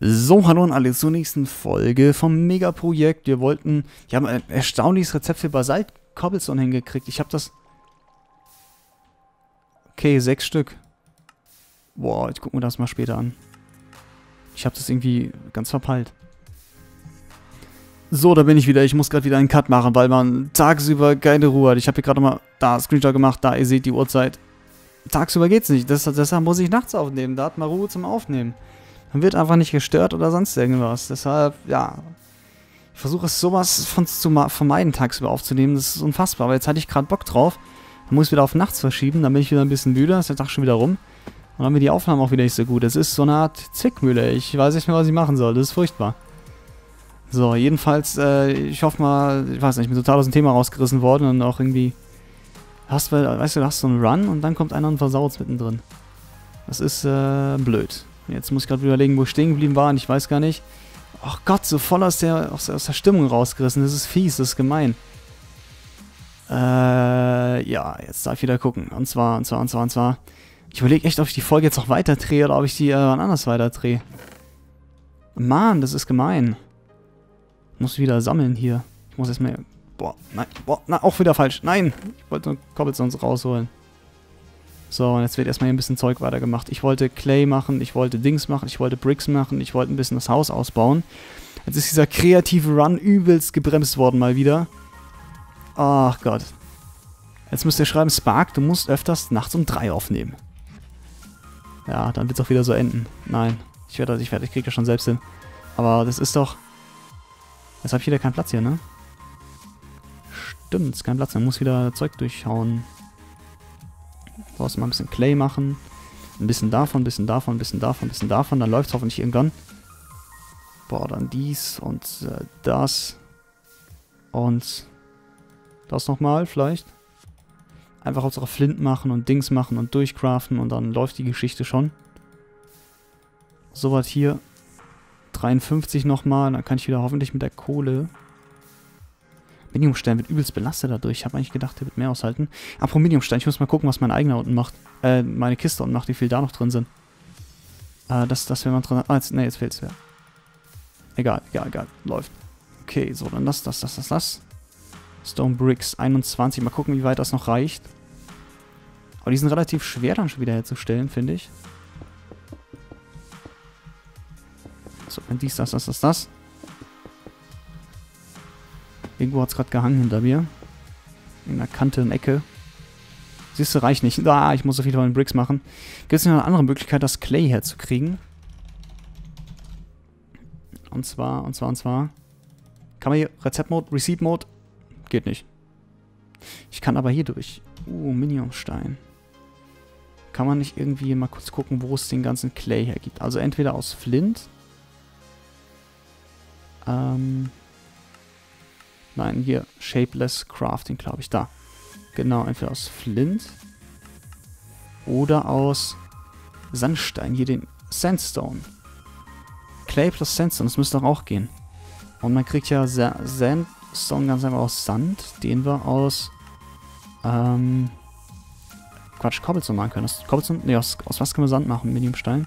So, hallo und alle zur nächsten Folge vom Megaprojekt. Wir haben ein erstaunliches Rezept für Basalt Cobblestone hingekriegt. Ich habe das... Okay, 6 Stück. Boah, ich gucke mir das mal später an. Ich habe das irgendwie ganz verpeilt. So, da bin ich wieder. Ich muss gerade wieder einen Cut machen, weil man tagsüber keine Ruhe hat. Ich habe hier gerade mal da Screenshot gemacht. Da, ihr seht die Uhrzeit. Tagsüber geht's nicht. Deshalb muss ich nachts aufnehmen. Da hat man Ruhe zum Aufnehmen. Man wird einfach nicht gestört oder sonst irgendwas. Deshalb, ja. Ich versuche es sowas zu vermeiden, tagsüber aufzunehmen. Das ist unfassbar. Aber jetzt hatte ich gerade Bock drauf. Dann muss ich wieder auf nachts verschieben. Dann bin ich wieder ein bisschen müde. Ist der Tag schon wieder rum. Und dann wird die Aufnahme auch wieder nicht so gut. Es ist so eine Art Zwickmühle. Ich weiß nicht mehr, was ich machen soll. Das ist furchtbar. So, jedenfalls, ich hoffe mal, ich weiß nicht, ich bin total aus dem Thema rausgerissen worden und auch irgendwie, weißt du, du hast so einen Run und dann kommt einer und versaut mittendrin. Das ist, blöd. Jetzt muss ich gerade überlegen, wo ich stehen geblieben war und ich weiß gar nicht. Ach Gott, so voll aus der Stimmung rausgerissen. Das ist fies, das ist gemein. Ja, jetzt darf ich wieder gucken. Und zwar. Ich überlege echt, ob ich die Folge jetzt noch weiter drehe oder ob ich die wann anders weiter drehe. Mann, das ist gemein. Ich muss wieder sammeln hier. Ich muss erstmal... Boah, nein, boah, na, auch wieder falsch. Nein, ich wollte nur Cobblestones rausholen. So, und jetzt wird erstmal hier ein bisschen Zeug weitergemacht. Ich wollte Clay machen, ich wollte Dings machen, ich wollte Bricks machen, ich wollte ein bisschen das Haus ausbauen. Jetzt ist dieser kreative Run übelst gebremst worden mal wieder. Ach Gott. Jetzt müsst ihr schreiben, Spark, du musst öfters nachts um 3 aufnehmen. Ja, dann wird es auch wieder so enden. Nein, ich krieg das schon selbst hin. Aber das ist doch... Jetzt habe ich wieder keinen Platz hier, ne? Stimmt, ist kein Platz. Man muss wieder Zeug durchhauen. Brauchst mal ein bisschen Clay machen. Ein bisschen davon, ein bisschen davon, ein bisschen davon, ein bisschen davon. Dann läuft es hoffentlich irgendwann. Boah, dann dies und das. Und das nochmal vielleicht. Einfach Hauptsache Flint machen und Dings machen und durchcraften und dann läuft die Geschichte schon. So was hier. 53 nochmal, dann kann ich wieder hoffentlich mit der Kohle... Mediumstein wird übelst belastet dadurch. Ich habe eigentlich gedacht, der wird mehr aushalten. Apropos Mediumstein, ich muss mal gucken, was mein eigener unten macht. Meine Kiste unten macht, wie viel da noch drin sind. Das wäre mal drin... Ah, jetzt fehlt es wieder. Egal. Läuft. Okay, so, dann das. Stone Bricks 21. Mal gucken, wie weit das noch reicht. Aber die sind relativ schwer dann schon wieder herzustellen, finde ich. So, wenn dies, das. Irgendwo hat es gerade gehangen hinter mir. In der Kante, in der Ecke. Siehst du, reicht nicht. Ah, ich muss so viel von den Bricks machen. Gibt es noch eine andere Möglichkeit, das Clay herzukriegen? Und zwar. Kann man hier Rezept-Mode, Receipt-Mode? Geht nicht. Ich kann aber hier durch. Miniumstein. Kann man nicht irgendwie mal kurz gucken, wo es den ganzen Clay hergibt? Also entweder aus Flint. Nein, hier, Shapeless Crafting, glaube ich, da. Genau, entweder aus Flint oder aus Sandstein, hier den Sandstone. Clay plus Sandstone, das müsste doch auch gehen. Und man kriegt ja Sandstone ganz einfach aus Sand, den wir aus, Cobblestone machen können. Aus was können wir Sand machen? Mediumstein.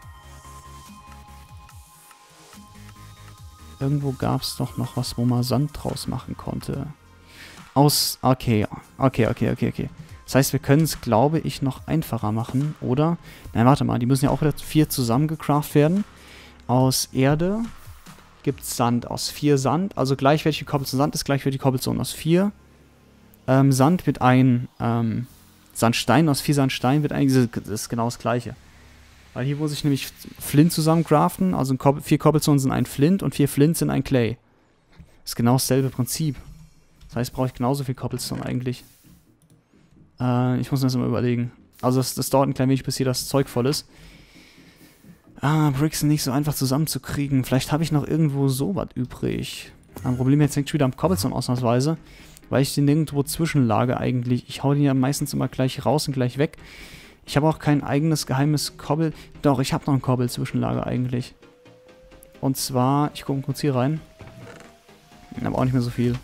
Irgendwo gab es doch noch was, wo man Sand draus machen konnte. Okay. Das heißt, wir können es, glaube ich, noch einfacher machen, oder? Nein, warte mal, die müssen ja auch wieder 4 zusammengecraftet werden. Aus Erde gibt es Sand. Aus 4 Sand, also gleichwertige Cobblestone Sand ist gleichwertige Cobblestone. Aus 4 Sand wird ein Sandstein. Aus 4 Sandstein wird eigentlich, das ist genau das Gleiche. Weil hier muss ich nämlich Flint zusammen craften. Also 4 Cobblestone sind ein Flint und 4 Flint sind ein Clay. Das ist genau dasselbe Prinzip. Das heißt, brauche ich genauso viel Cobblestone eigentlich. Ich muss mir das mal überlegen. Also das dauert ein klein wenig, bis hier das Zeug voll ist. Bricks sind nicht so einfach zusammenzukriegen. Vielleicht habe ich noch irgendwo sowas übrig. Ein Problem jetzt hängt schon wieder am Cobblestone ausnahmsweise. Weil ich den nirgendwo zwischenlage eigentlich. Ich hau den ja meistens immer gleich raus und gleich weg. Ich habe auch kein eigenes geheimes Cobble. Doch, ich habe noch ein Cobble-Zwischenlager eigentlich. Und zwar, ich gucke kurz hier rein. Aber auch nicht mehr so viel.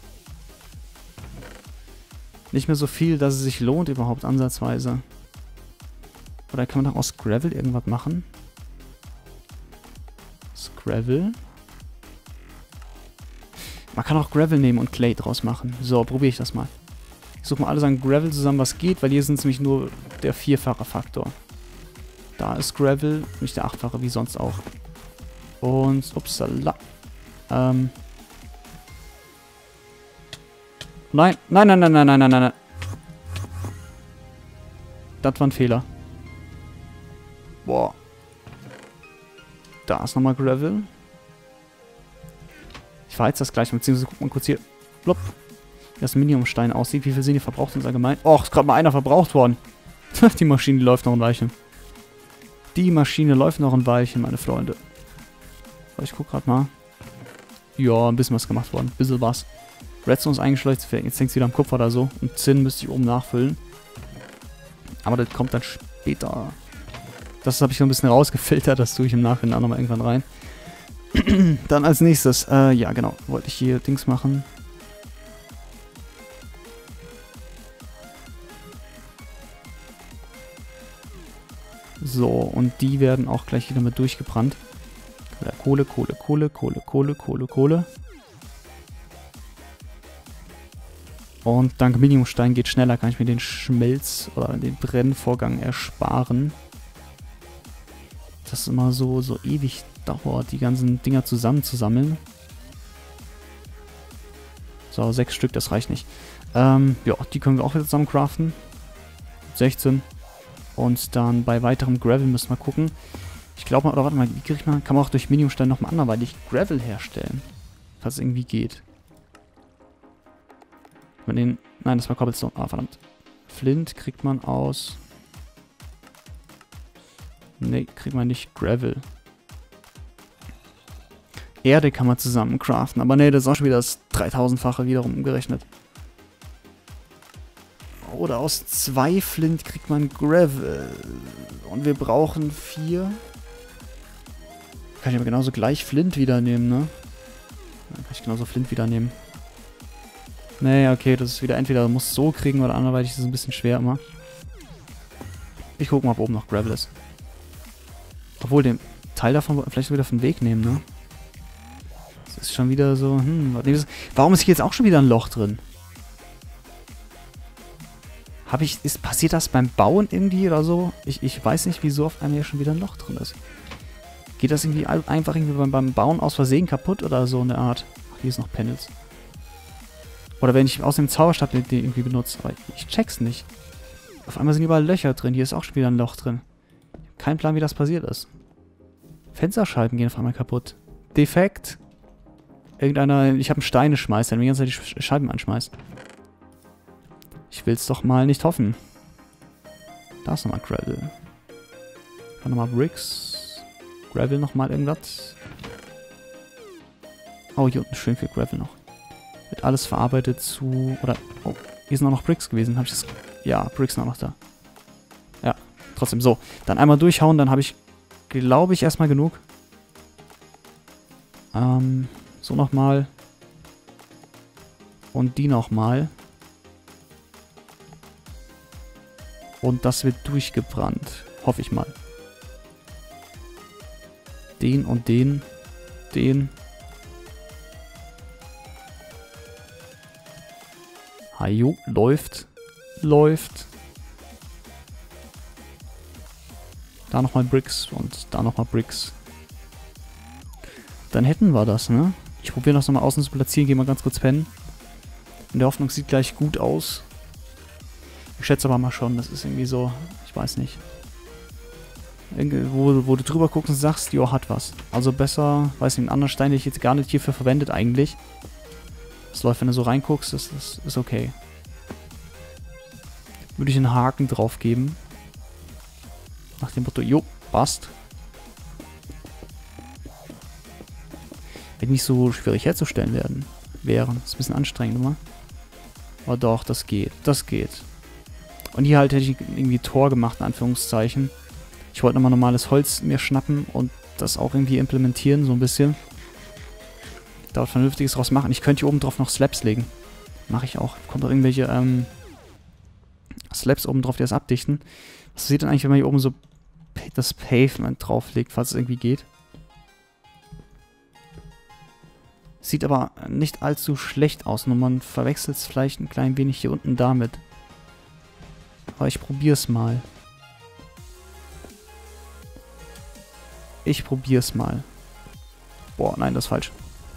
Nicht mehr so viel, dass es sich lohnt überhaupt ansatzweise. Oder kann man doch aus Gravel irgendwas machen? Gravel. Man kann auch Gravel nehmen und Clay draus machen. So, probiere ich das mal. Ich suche mal alles an Gravel zusammen, was geht, weil hier sind es nämlich nur der 4-fache Faktor. Da ist Gravel, nicht der 8-fache, wie sonst auch. Und, upsala. Nein, nein, nein, nein, nein, nein, nein, nein. Das war ein Fehler. Boah. Da ist nochmal Gravel. Ich verheiz das gleich, beziehungsweise guck mal kurz hier. Plopp. Wie das Minimumstein aussieht. Wie viel sind die verbraucht uns allgemein? Oh, ist gerade mal einer verbraucht worden. Die Maschine die läuft noch ein Weilchen. Die Maschine läuft noch ein Weilchen, meine Freunde. So, ich guck gerade mal. Ja, ein bisschen was gemacht worden. Ein bisschen was. Redstone ist eingeschleust. Jetzt hängt es wieder am Kupfer oder so. Und Zinn müsste ich oben nachfüllen. Aber das kommt dann später. Das habe ich so ein bisschen rausgefiltert. Das tue ich im Nachhinein auch nochmal irgendwann rein. Dann als nächstes. Ja, genau. Wollte ich hier Dings machen. So, und die werden auch gleich wieder mit durchgebrannt. Kohle, Kohle, Kohle, Kohle, Kohle, Kohle, Kohle. Und dank Minimumstein geht schneller, kann ich mir den Schmelz- oder den Brennvorgang ersparen. Das immer so ewig dauert, die ganzen Dinger zusammenzusammeln. So, 6 Stück, das reicht nicht. Ja, die können wir auch wieder zusammen craften. 16. Und dann bei weiterem Gravel müssen wir gucken. Ich glaube mal, oder warte mal, wie kriegt man, kann man auch durch Minimumstein nochmal anderweitig Gravel herstellen. Falls es irgendwie geht. Nein, das war Cobblestone. Ah, verdammt. Flint kriegt man aus... Ne, kriegt man nicht Gravel. Erde kann man zusammen craften, aber ne, das ist auch schon wieder das 3000-fache wiederum umgerechnet. Oder aus 2 Flint kriegt man Gravel. Und wir brauchen 4. Kann ich aber genauso gleich Flint wieder nehmen, ne? Dann kann ich genauso Flint wieder nehmen. Nee, okay, das ist wieder entweder muss so kriegen oder anderweitig ist es ein bisschen schwer immer. Ich gucke mal, ob oben noch Gravel ist. Obwohl, den Teil davon vielleicht wieder vom Weg nehmen, ne? Das ist schon wieder so, warum ist hier jetzt auch schon wieder ein Loch drin? Passiert das beim Bauen irgendwie oder so? Ich weiß nicht, wieso auf einmal hier schon wieder ein Loch drin ist. Geht das irgendwie einfach irgendwie beim Bauen aus Versehen kaputt oder so eine Art? Ach, hier ist noch Panels. Oder wenn ich aus dem Zauberstab den irgendwie benutze. Aber ich check's nicht. Auf einmal sind überall Löcher drin. Hier ist auch schon wieder ein Loch drin. Kein Plan, wie das passiert ist. Fensterscheiben gehen auf einmal kaputt. Defekt. Irgendeiner... Ich habe einen Steineschmeißer, der mir die ganze Zeit die Scheiben anschmeißt. Ich will's doch mal nicht hoffen. Da ist nochmal Gravel. Dann nochmal Bricks. Gravel nochmal irgendwas. Oh, hier unten schön viel Gravel noch. Wird alles verarbeitet zu... Oder... Oh, hier sind auch noch Bricks gewesen. Habe ich das... Ja, Bricks sind auch noch da. Ja, trotzdem. So, dann einmal durchhauen, dann habe ich, glaube ich, erstmal genug. So nochmal. Und die nochmal. Und das wird durchgebrannt. Hoffe ich mal. Den und den. Den. Hajo, läuft. Läuft. Da nochmal Bricks und da nochmal Bricks. Dann hätten wir das, ne? Ich probiere das nochmal außen zu platzieren, gehe mal ganz kurz pennen. In der Hoffnung, sieht gleich gut aus. Ich schätze aber mal schon, das ist irgendwie so, ich weiß nicht. Wo du drüber guckst und sagst, jo, hat was. Also besser, weiß nicht, einen anderen Stein, den ich jetzt gar nicht hierfür verwendet eigentlich. Das läuft, wenn du so reinguckst, das ist okay. Würde ich einen Haken drauf geben. Nach dem Motto, jo, passt. Wird nicht so schwierig herzustellen wären. Ist ein bisschen anstrengend, oder? Aber doch, das geht. Das geht. Und hier halt hätte ich irgendwie Tor gemacht, in Anführungszeichen. Ich wollte nochmal normales Holz mir schnappen und das auch irgendwie implementieren, so ein bisschen. Da was Vernünftiges draus machen. Ich könnte hier oben drauf noch Slabs legen. Mache ich auch. Kommt auch irgendwelche Slabs oben drauf, die das abdichten. Was passiert denn eigentlich, wenn man hier oben so das Pavement drauflegt, falls es irgendwie geht? Sieht aber nicht allzu schlecht aus, nur man verwechselt es vielleicht ein klein wenig hier unten damit. Aber ich probiere es mal. Ich probiere es mal. Boah, nein, das ist falsch.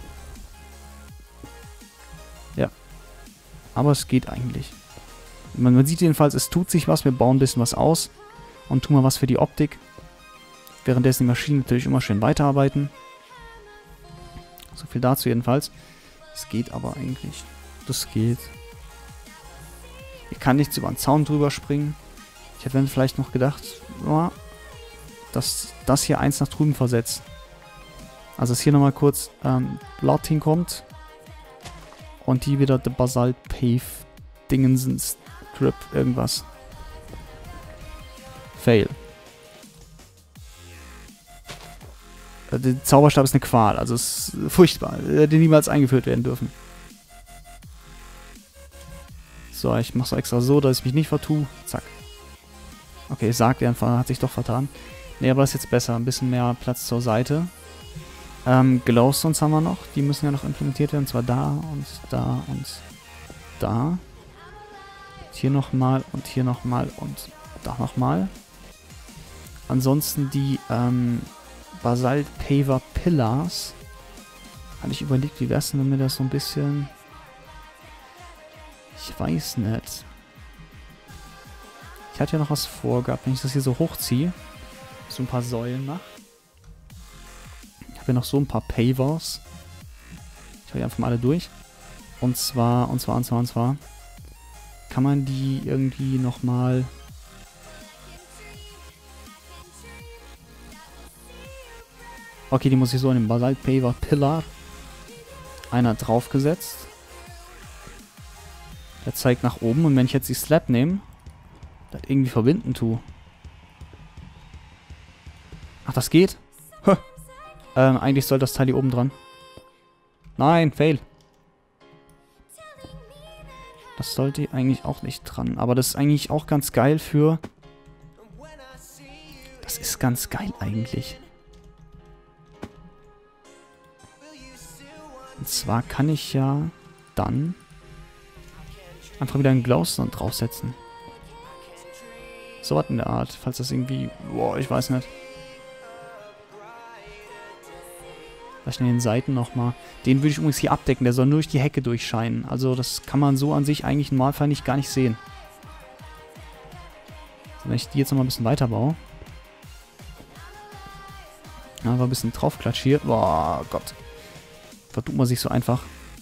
Ja. Aber es geht eigentlich. Man sieht jedenfalls, es tut sich was. Wir bauen ein bisschen was aus. Und tun mal was für die Optik. Währenddessen die Maschinen natürlich immer schön weiterarbeiten. So viel dazu jedenfalls. Es geht aber eigentlich. Das geht. Ich kann nichts über den Zaun drüber springen. Ich hätte dann vielleicht noch gedacht, ja, dass das hier eins nach drüben versetzt. Also dass hier nochmal kurz Blatt hinkommt. Und die wieder der Basalt Pave Dingensen Strip irgendwas. Fail. Der Zauberstab ist eine Qual, also es ist furchtbar. Der hätte niemals eingeführt werden dürfen. So, ich mache es extra so, dass ich mich nicht vertue. Zack. Okay, ich sagte einfach, hat sich doch vertan. Ne, aber das ist jetzt besser. Ein bisschen mehr Platz zur Seite. Glowstones haben wir noch. Die müssen ja noch implementiert werden. Und zwar da und da und da. Hier nochmal und hier nochmal und da nochmal. Ansonsten die Basalt Paver Pillars. Hatte ich überlegt, wie wär's denn, wenn wir das so ein bisschen... Ich weiß nicht. Ich hatte ja noch was vorgehabt, wenn ich das hier so hochziehe. So ein paar Säulen mache. Ich habe ja noch so ein paar Pavers. Ich hau die einfach mal alle durch. Und zwar kann man die irgendwie nochmal... Okay, die muss ich so in den Basalt Paver Pillar. Einer draufgesetzt. Der zeigt nach oben und wenn ich jetzt die Slab nehme, das irgendwie verbinden tue. Ach, das geht? Huh. Eigentlich soll das Teil hier oben dran. Nein, fail. Das sollte eigentlich auch nicht dran. Aber das ist eigentlich auch ganz geil für... Das ist ganz geil eigentlich. Und zwar kann ich ja dann einfach wieder einen Glowstone draufsetzen. So was in der Art, falls das irgendwie... Boah, ich weiß nicht. Vielleicht an den Seiten nochmal. Den würde ich übrigens hier abdecken, der soll nur durch die Hecke durchscheinen. Also das kann man so an sich eigentlich im Normalfall gar nicht sehen. Also wenn ich die jetzt nochmal ein bisschen weiter baue. Aber ein bisschen draufklatsche hier. Boah, Gott. Vertut man sich so einfach.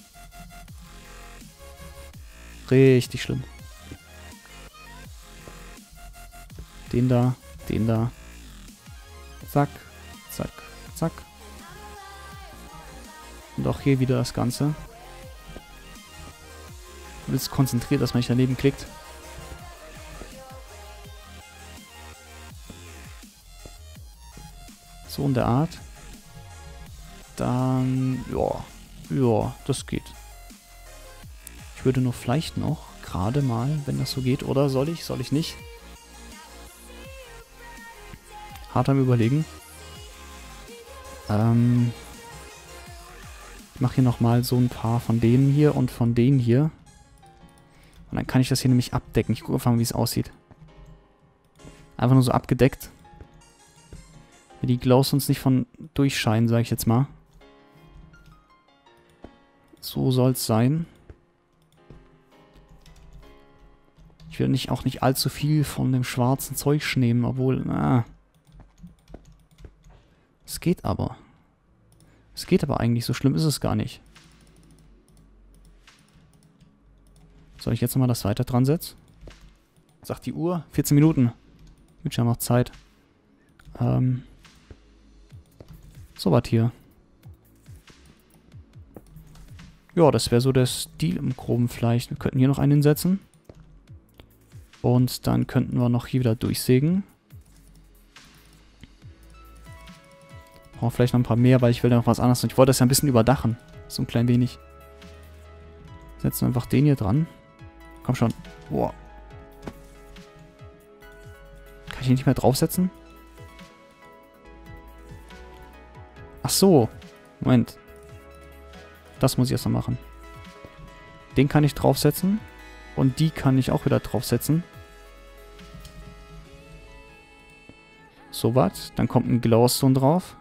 Richtig schlimm. Den da, den da. Zack, zack, zack. Und auch hier wieder das Ganze. Du willst konzentriert, dass man nicht daneben klickt. So in der Art. Dann, ja, das geht. Ich würde nur vielleicht noch, gerade mal, wenn das so geht, oder soll ich nicht? Hart am Überlegen. Ich mache hier nochmal so ein paar von denen hier und von denen hier. Und dann kann ich das hier nämlich abdecken. Ich gucke einfach mal, wie es aussieht. Einfach nur so abgedeckt. Die Glowstones nicht von durchscheinen, sage ich jetzt mal. So soll es sein. Ich will auch nicht allzu viel von dem schwarzen Zeug nehmen, obwohl, es geht aber. Es geht aber eigentlich, so schlimm ist es gar nicht. Soll ich jetzt nochmal das weiter dran setzen? Sagt die Uhr, 14 Minuten. Wird schon noch Zeit. So was hier. Ja, das wäre so der Stil im Groben vielleicht. Wir könnten hier noch einen hinsetzen. Und dann könnten wir noch hier wieder durchsägen. Brauchen wir vielleicht noch ein paar mehr, weil ich will da noch was anderes. Und ich wollte das ja ein bisschen überdachen. So ein klein wenig. Setzen wir einfach den hier dran. Komm schon. Boah. Kann ich ihn nicht mehr draufsetzen? Ach so. Moment. Das muss ich erst mal machen. Den kann ich draufsetzen. Und die kann ich auch wieder draufsetzen. So was. Dann kommt ein Glowstone drauf.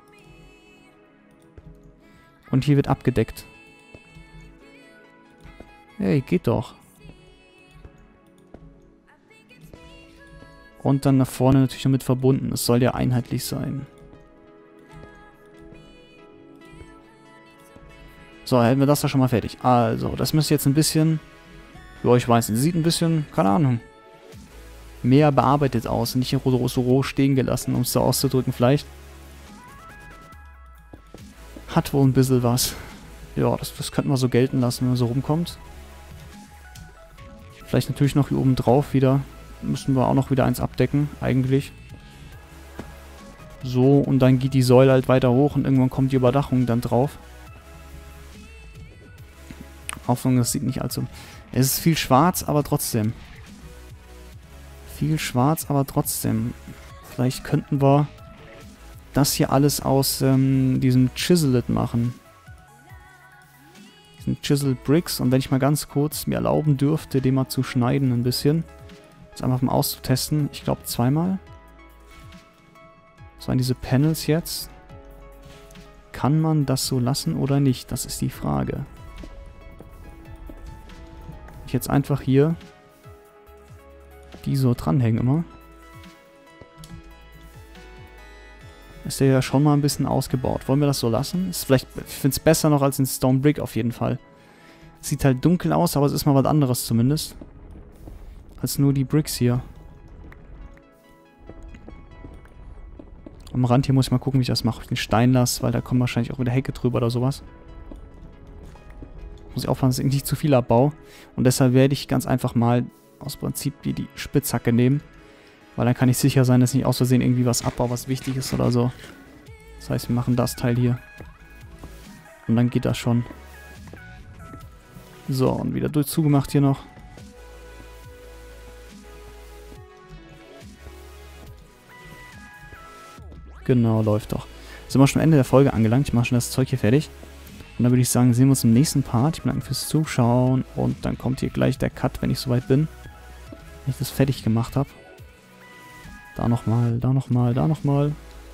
Und hier wird abgedeckt. Hey, geht doch. Und dann nach vorne natürlich noch mit verbunden. Es soll ja einheitlich sein. So, hätten wir das da schon mal fertig. Also, das müsste jetzt ein bisschen... Ja, ich weiß nicht. Sieht ein bisschen, keine Ahnung, mehr bearbeitet aus. Nicht so roh stehen gelassen, um es so auszudrücken vielleicht. Hat wohl ein bisschen was. Ja, das könnten wir so gelten lassen, wenn man so rumkommt. Vielleicht natürlich noch hier oben drauf wieder. Müssen wir auch noch wieder eins abdecken, eigentlich. So, und dann geht die Säule halt weiter hoch und irgendwann kommt die Überdachung dann drauf. Hoffnung, das sieht nicht allzu... Es ist viel schwarz, aber trotzdem. Viel schwarz, aber trotzdem. Vielleicht könnten wir das hier alles aus diesem Chiselet machen. Diesen Chisel Bricks. Und wenn ich mal ganz kurz mir erlauben dürfte, den mal zu schneiden ein bisschen. Das einfach mal auszutesten. Ich glaube zweimal. Das waren diese Panels jetzt. Kann man das so lassen oder nicht? Das ist die Frage. Ich jetzt einfach hier die so dranhängen immer. Ist der ja schon mal ein bisschen ausgebaut. Wollen wir das so lassen? Ist vielleicht, ich finde es besser noch als ein Stone Brick auf jeden Fall. Sieht halt dunkel aus, aber es ist mal was anderes zumindest. Als nur die Bricks hier. Am Rand hier muss ich mal gucken, wie ich das mache. Ob ich den Stein lasse, weil da kommen wahrscheinlich auch wieder Hecke drüber oder sowas. Muss ich aufpassen, dass ich nicht zu viel abbau. Und deshalb werde ich ganz einfach mal aus Prinzip die Spitzhacke nehmen. Weil dann kann ich sicher sein, dass ich nicht aus Versehen irgendwie was abbaue, was wichtig ist oder so. Das heißt, wir machen das Teil hier. Und dann geht das schon. So, und wieder zugemacht hier noch. Genau, läuft doch. Sind wir schon am Ende der Folge angelangt. Ich mache schon das Zeug hier fertig. Und dann würde ich sagen, sehen wir uns im nächsten Part. Ich bedanke mich fürs Zuschauen. Und dann kommt hier gleich der Cut, wenn ich soweit bin. Wenn ich das fertig gemacht habe. Da nochmal, da nochmal, da nochmal.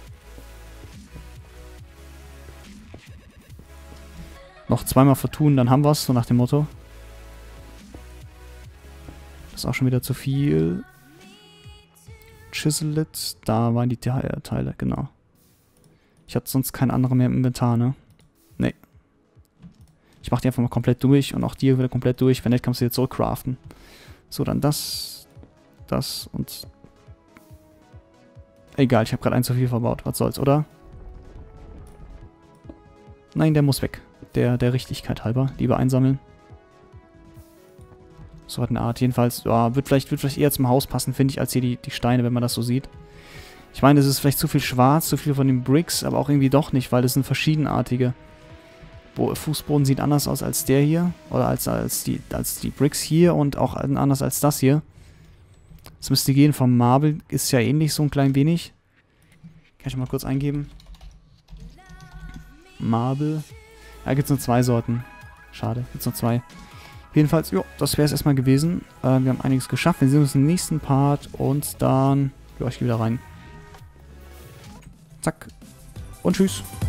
Noch zweimal vertun, dann haben wir es, so nach dem Motto. Das ist auch schon wieder zu viel. Chiselet, da waren die Teile, genau. Ich hatte sonst keine andere mehr im Inventar, ne? Nee. Ich mache die einfach mal komplett durch und auch die wieder komplett durch. Wenn nicht, kannst du jetzt zurückcraften. So, dann das und... Egal, ich habe gerade eins zu viel verbaut. Was soll's, oder? Nein, der muss weg. Der Richtigkeit halber. Lieber einsammeln. So hat eine Art. Jedenfalls, ja, wird vielleicht eher zum Haus passen, finde ich, als hier die Steine, wenn man das so sieht. Ich meine, es ist vielleicht zu viel schwarz, zu viel von den Bricks, aber auch irgendwie doch nicht, weil das sind verschiedenartige. Fußboden sieht anders aus als der hier. Oder als die Bricks hier und auch anders als das hier. Das müsste gehen. Vom Marble ist ja ähnlich so ein klein wenig. Kann ich mal kurz eingeben. Marble. Da gibt es nur 2 Sorten. Schade, gibt es nur 2. Jedenfalls, jo, das wäre es erstmal gewesen. Wir haben einiges geschafft. Wir sehen uns im nächsten Part und dann... Ja, ich gehe wieder rein. Zack. Und tschüss.